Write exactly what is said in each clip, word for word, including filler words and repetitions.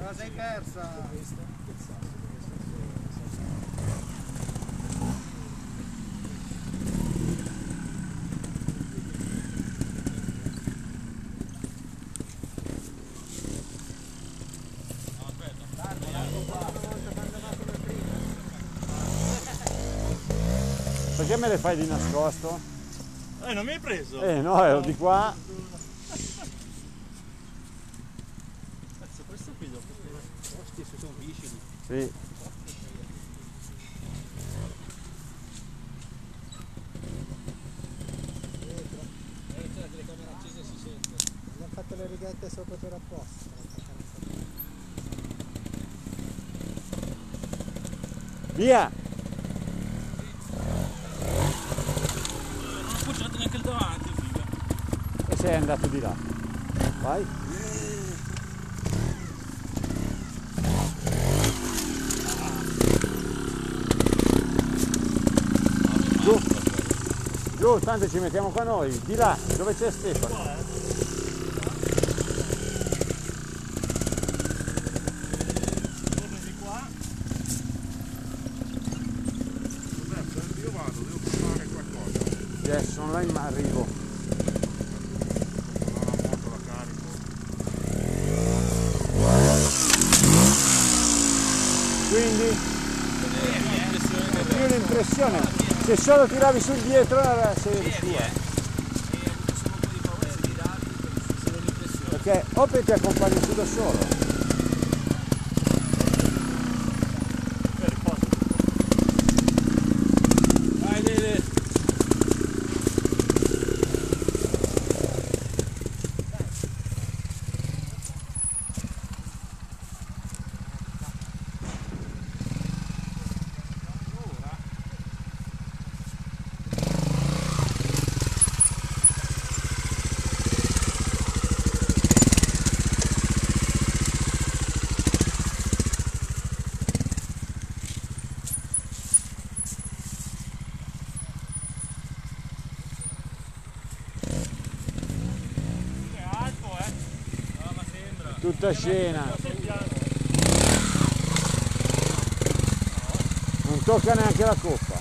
La sei persa! Perché me le fai di nascosto? Eh, non mi hai preso? Eh no, ero di qua. Cazzo, questo qui dopo che... Ostia, sono viscidi. Sì. Eh, c'è la telecamera accesa e si sente. Abbiamo fatto le righette sopra per apposta. Via! Non ho appoggiato neanche il davanti, figa. E sei andato di là. Vai. Giù. Giù, tanto ci mettiamo qua noi. Di là, dove c'è Stefano. Yes, sono là in arrivo. Quindi più l'impressione, se solo tiravi sul dietro era serie sua. Perché Opel ti accompagni tu da solo. Tutta scena, non tocca neanche la coppa,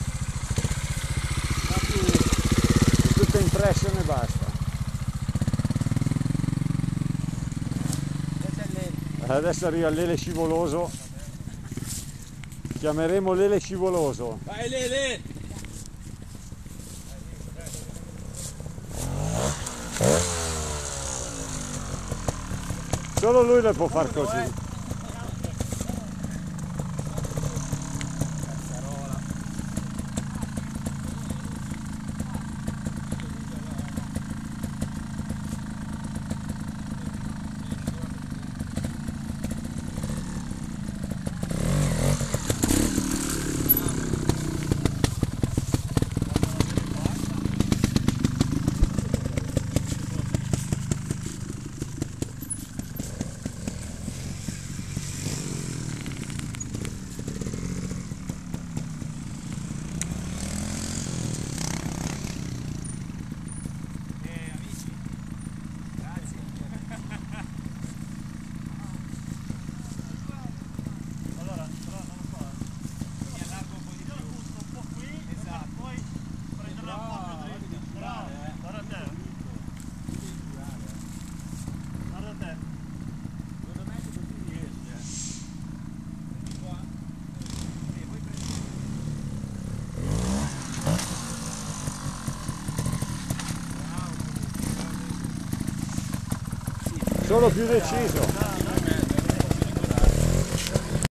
è tutta impressione e basta. Adesso arriva l'ele scivoloso, chiameremo l'ele scivoloso. Vai Lele! Solo lui le può far così. Solo più deciso.